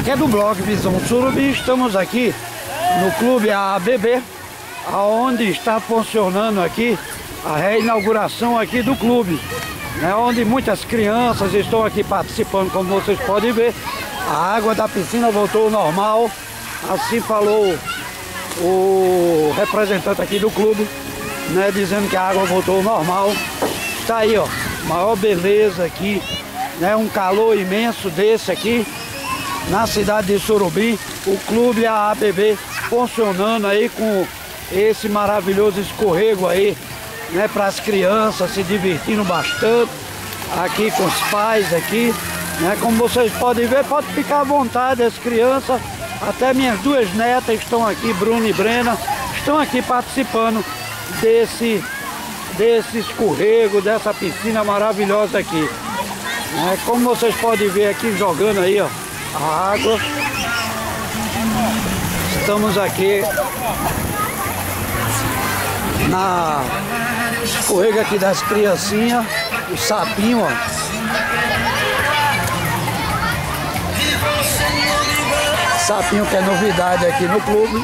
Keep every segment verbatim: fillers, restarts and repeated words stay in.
Aqui é do blog Visão Surubim. Estamos aqui no Clube A B B, aonde está funcionando aqui a reinauguração aqui do clube, né, onde muitas crianças estão aqui participando, como vocês podem ver. A água da piscina voltou ao normal, assim falou o representante aqui do clube, né, dizendo que a água voltou ao normal. Está aí, ó, maior beleza aqui, né, um calor imenso desse aqui na cidade de Surubim. O clube A B B funcionando aí com esse maravilhoso escorrego aí, né, para as crianças se divertindo bastante aqui com os pais aqui, né, como vocês podem ver. Pode ficar à vontade as crianças, até minhas duas netas estão aqui, Bruna e Brena, estão aqui participando desse desse escorrego, dessa piscina maravilhosa aqui, né, como vocês podem ver aqui jogando aí, ó, a água. Estamos aqui na escorrega aqui das criancinhas, o sapinho, ó. Sapinho que é novidade aqui no clube.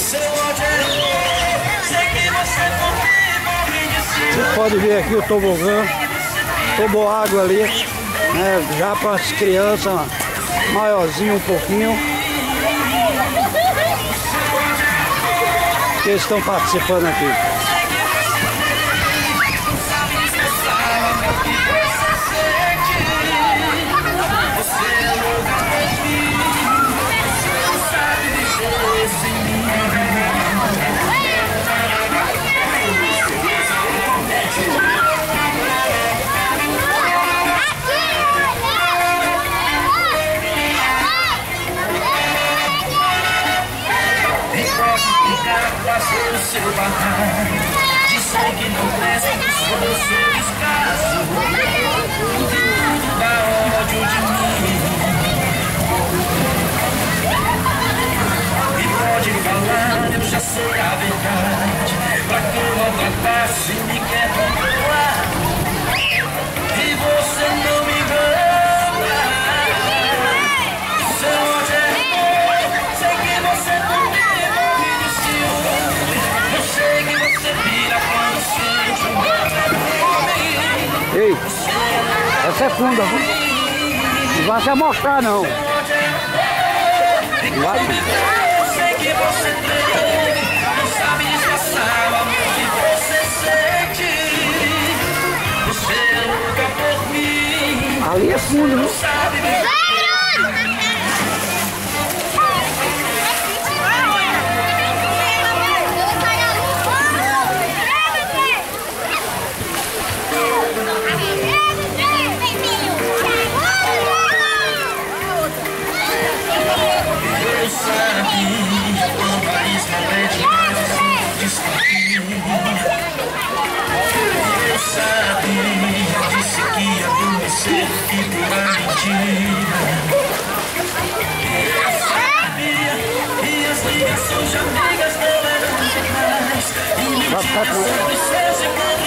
Você pode ver aqui o tobogã, toboágua ali, né, já para as crianças maiorzinho um pouquinho, que estão participando aqui. O seu barraco, disse que não presta, que sou o seu descaso, tudo dá ódio de mim. E pode falar, eu já sei a verdade, pra que eu maltratasse e me quer controlar. E você não me ama, seu ódio é bom, sei que você não me Ei, essa é funda, viu? Não vai se amostrar, não. Vai. Eu sei que você tem, não sabe disfarçar o amor que você sente. Você é louca por mim. Ali é fundo, viu? Sabe me Vai ficar com...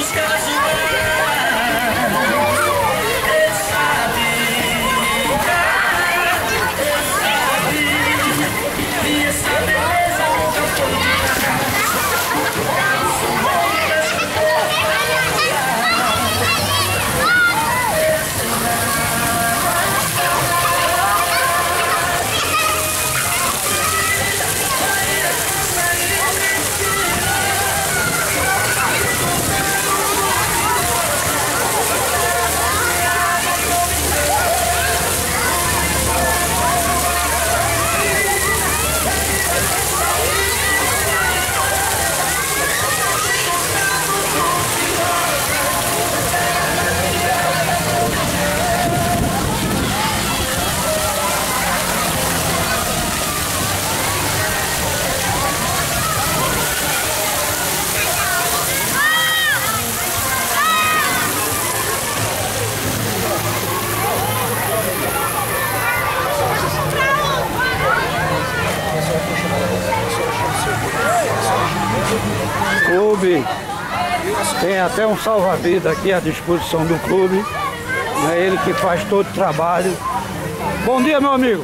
Clube tem até um salva-vida aqui à disposição do clube, é ele que faz todo o trabalho. Bom dia, meu amigo.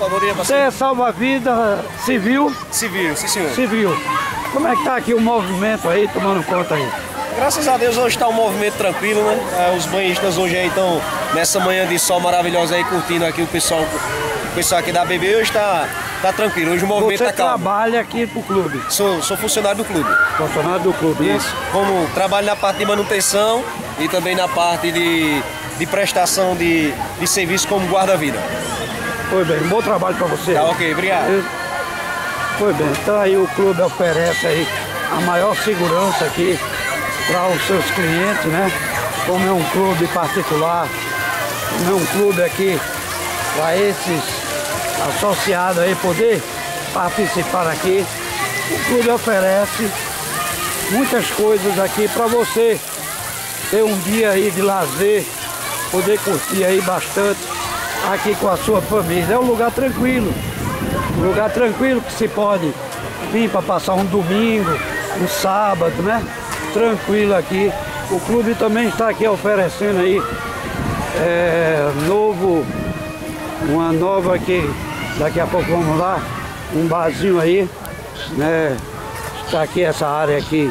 Poderia Você é salva-vida civil? Civil, sim senhor. Civil. Como é que tá aqui o movimento aí, tomando conta aí? Graças a Deus hoje está um movimento tranquilo, né? É, os banhistas hoje aí estão nessa manhã de sol maravilhosa aí, curtindo aqui o pessoal, o pessoal aqui da B B hoje está tá tranquilo. Hoje o movimento Você está calmo. trabalha aqui pro clube? Sou, sou funcionário do clube. Funcionário do clube, né? Isso. Como trabalho na parte de manutenção e também na parte de, de prestação de, de serviço como guarda-vida. Foi bem, bom trabalho para você. Tá ok, obrigado. Foi bem, então aí o clube oferece aí a maior segurança aqui para os seus clientes, né? Como é um clube particular, como é um clube aqui para esses associados aí poder participar aqui, o clube oferece muitas coisas aqui para você ter um dia aí de lazer, poder curtir aí bastante aqui com a sua família. É um lugar tranquilo, um lugar tranquilo que se pode vir para passar um domingo, um sábado, né? Tranquilo aqui. O clube também está aqui oferecendo aí é, novo, uma nova aqui, daqui a pouco vamos lá, um barzinho aí, né? Está aqui essa área aqui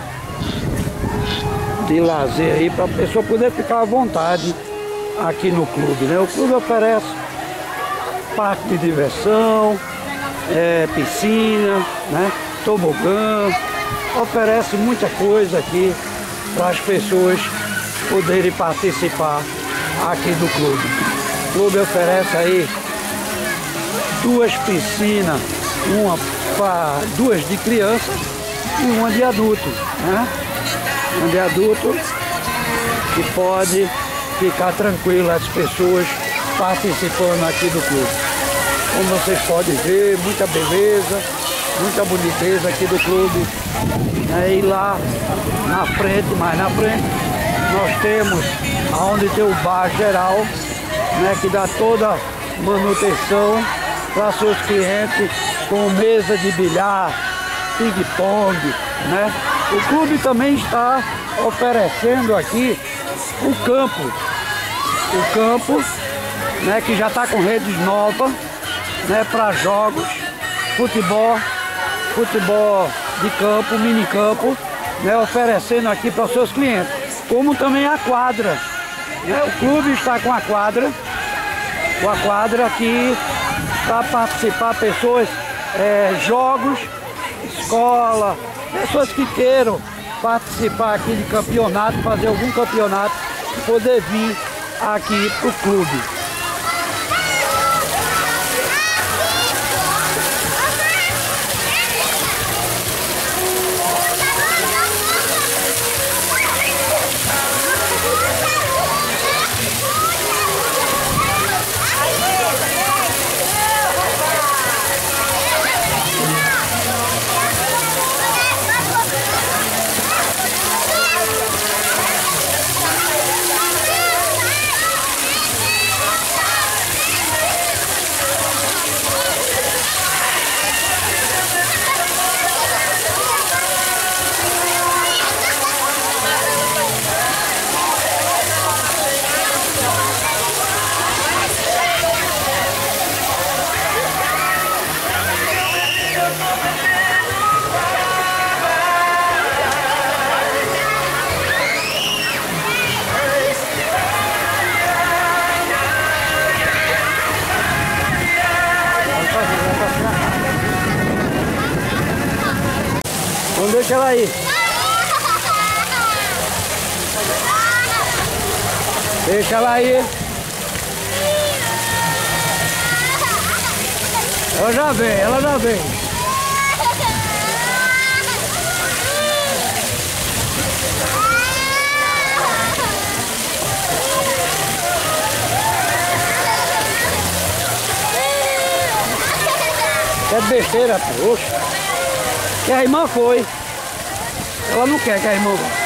de lazer aí para a pessoa poder ficar à vontade aqui no clube, né? O clube oferece parque de diversão, é, piscina, né? Tobogã, oferece muita coisa aqui para as pessoas poderem participar aqui do clube. O clube oferece aí duas piscinas, uma para duas de criança e uma de adulto, né? Uma de adulto que pode ficar tranquilo as pessoas participando aqui do clube. Como vocês podem ver, muita beleza, muita boniteza aqui do clube. E lá na frente, mais na frente, nós temos aonde tem o bar geral, né, que dá toda manutenção para seus clientes, com mesa de bilhar, ping-pong, né? O clube também está oferecendo aqui o campo, o campo, né, que já está com redes novas, né, para jogos, futebol, futebol de campo, mini campo, né, oferecendo aqui para os seus clientes, como também a quadra, né? O clube está com a quadra, com a quadra aqui para participar pessoas, é, jogos, escola, pessoas que queiram participar aqui de campeonato, fazer algum campeonato, poder vir aqui para o clube. Vamos deixar ela aí. Deixa ela aí. Ela já vem, ela já vem. É besteira, pô. Oxe. Que a irmã foi. Ela não quer que a irmã vá.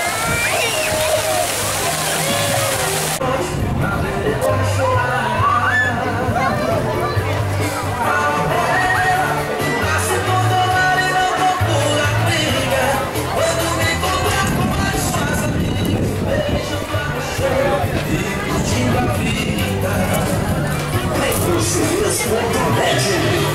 Você mesmo,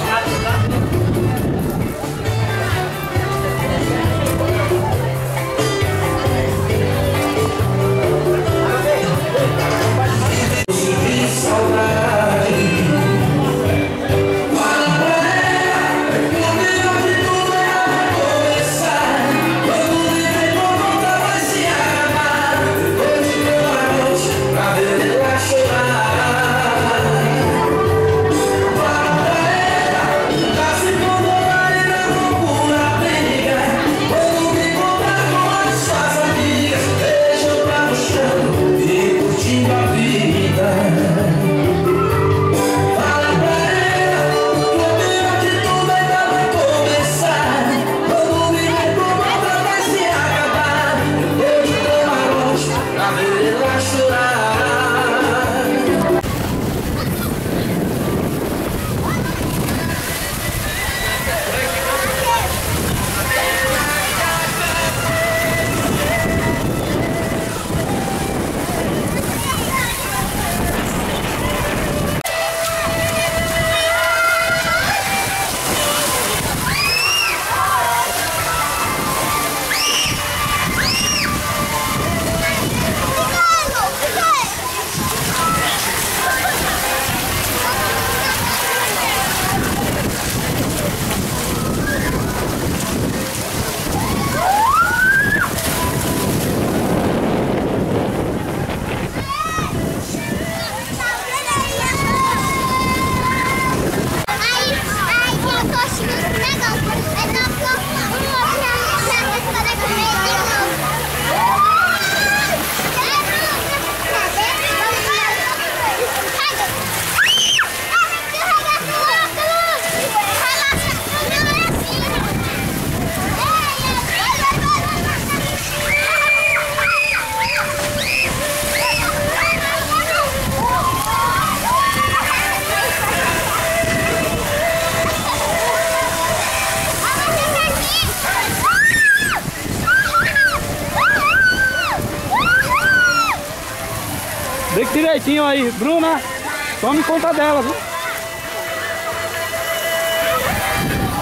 direitinho aí. Bruna, tome conta dela, viu?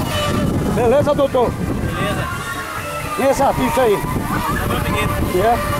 Beleza, doutor? Beleza. Quem é esse artista aí? Gabriel Figueiredo. É?